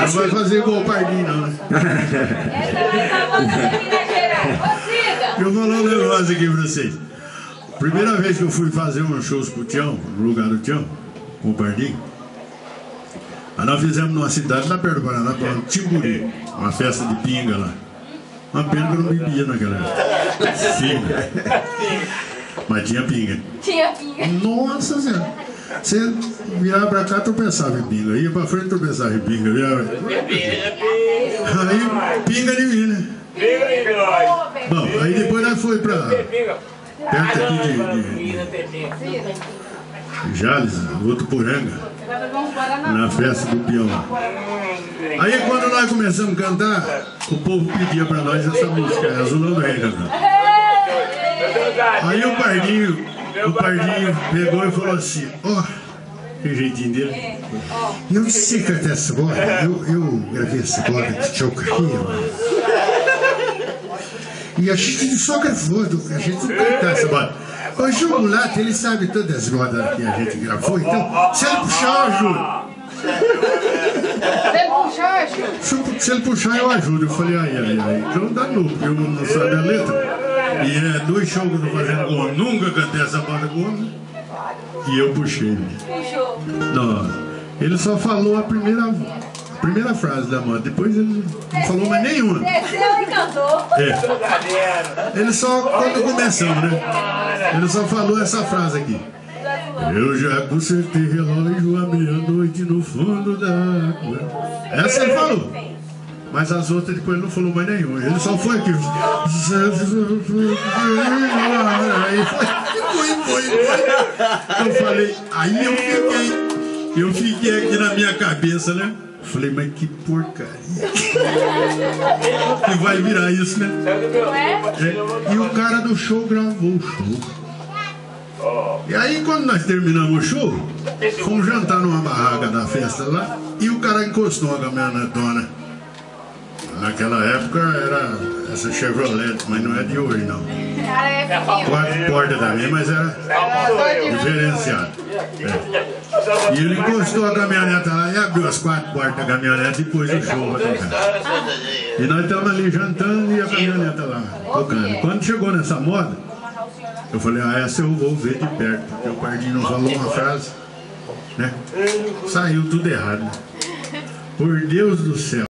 Não vai fazer igual o Pardinho, não, né? Eu vou falar um negócio aqui pra vocês. Primeira vez que eu fui fazer uns shows com o Tião, no lugar do Tião, com o Pardinho, aí nós fizemos numa cidade lá perto do Paraná, chamada Timburi, uma festa de pinga lá. Uma pena que eu não bebia naquela época. Pinga. Mas tinha pinga. Tinha pinga. Nossa Senhora. Você virava pra cá, tropeçava em pinga. Ia pra frente, tropeçava em pinga. Virava... Aí, pinga de mim, né? Bom, aí depois nós foi pra... perto aqui de Jales, Votuporanga, na festa do peão lá. Aí quando nós começamos a cantar, o povo pedia pra nós essa música, Azulão do Rei cantando. Aí o Pardinho pegou e falou assim, ó, que jeitinho dele. Eu não sei cantar essa bola, eu gravei essa bola de Tchaucaria. E a gente só gravou, a gente não canta essa bola. Hoje o Mulato, ele sabe todas as modas que a gente gravou, então se ele puxar, eu ajudo. Se ele puxar, eu ajudo. Eu falei, ai. Então dá novo, porque eu não sabe a letra. E é 2 shows que eu tô fazendo com homem. Nunca cantei essa banda com homem. E eu puxei ele. Não, ele só falou a primeira frase da moda. Depois ele não falou mais nenhuma. Desceu e cantou. Ele só, quando começamos, né? Ele só falou essa frase aqui. Eu já consertei relógio à meia-noite no fundo da água. Essa ele falou. Mas as outras depois ele não falou mais nenhuma. Ele só foi aqui. Aí foi. Eu falei, aí eu fiquei aqui na minha cabeça, né? Falei, mas que porcaria. Que vai virar isso, né? E o cara do show gravou o show. E aí quando nós terminamos o show, fomos jantar numa barraca da festa lá, e o cara encostou a caminhonetona. Naquela época era essa Chevrolet, mas não é de hoje não. 4 portas também, mas era diferenciado. E ele encostou a caminhoneta lá e abriu as 4 portas da caminhoneta e pôs o show pra tocar. E nós estamos ali jantando e a caminhoneta lá tocando. Quando chegou nessa moda, eu falei, essa eu vou ver de perto, porque o Pardinho não falou uma frase, né? Saiu tudo errado. Por Deus do céu.